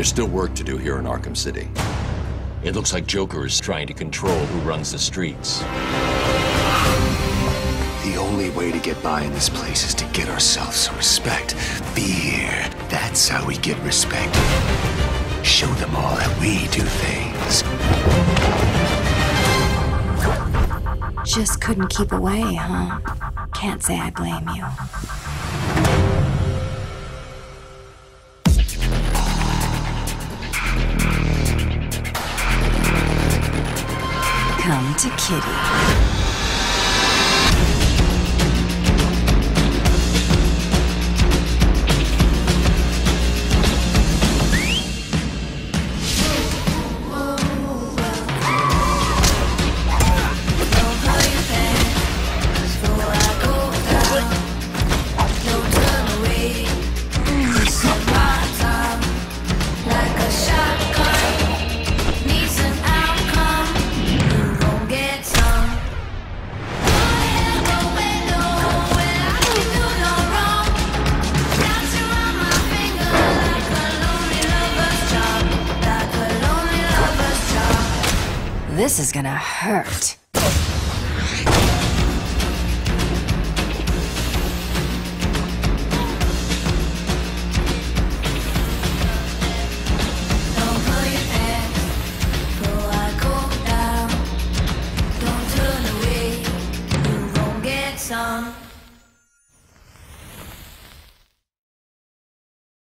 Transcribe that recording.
There's still work to do here in Arkham City. It looks like Joker is trying to control who runs the streets. The only way to get by in this place is to get ourselves some respect. Fear. That's how we get respect. Show them all that we do things. Just couldn't keep away, huh? Can't say I blame you. Come to Kitty. This is gonna hurt.